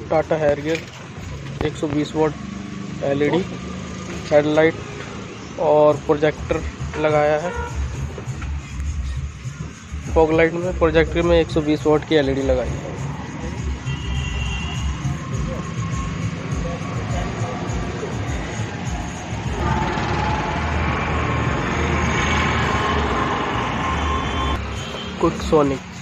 Tata Harrier 120 watt LED headlight और projector लगाया है। फॉग लाइट में प्रोजेक्टर में 120 वॉट की LED लगाई है। Quick sonic